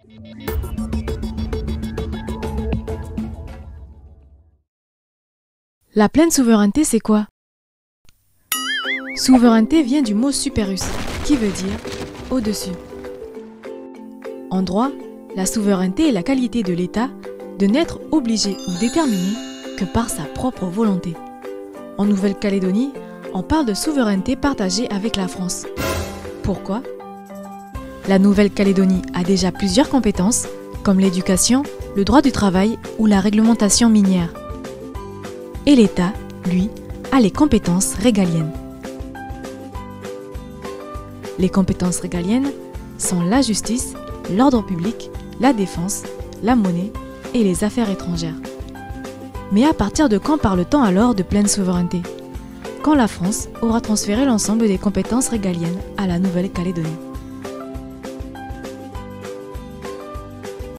La pleine souveraineté, c'est quoi? Souveraineté vient du mot superus, qui veut dire au-dessus. En droit, la souveraineté est la qualité de l'État de n'être obligé ou déterminé que par sa propre volonté. En Nouvelle-Calédonie, on parle de souveraineté partagée avec la France. Pourquoi? La Nouvelle-Calédonie a déjà plusieurs compétences, comme l'éducation, le droit du travail ou la réglementation minière. Et l'État, lui, a les compétences régaliennes. Les compétences régaliennes sont la justice, l'ordre public, la défense, la monnaie et les affaires étrangères. Mais à partir de quand parle-t-on alors de pleine souveraineté? Quand la France aura transféré l'ensemble des compétences régaliennes à la Nouvelle-Calédonie.